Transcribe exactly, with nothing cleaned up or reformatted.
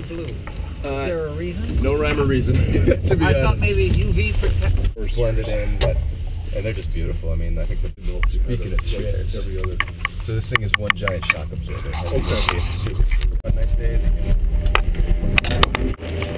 blue? Uh, Is there a reason? No rhyme or reason, to be I honest. thought maybe U V protect. We're blended in, but and they're just beautiful. I mean, I think the little speaking of chairs. Every other. So this thing is one giant shock absorber. Okay. Super. On nice days, you can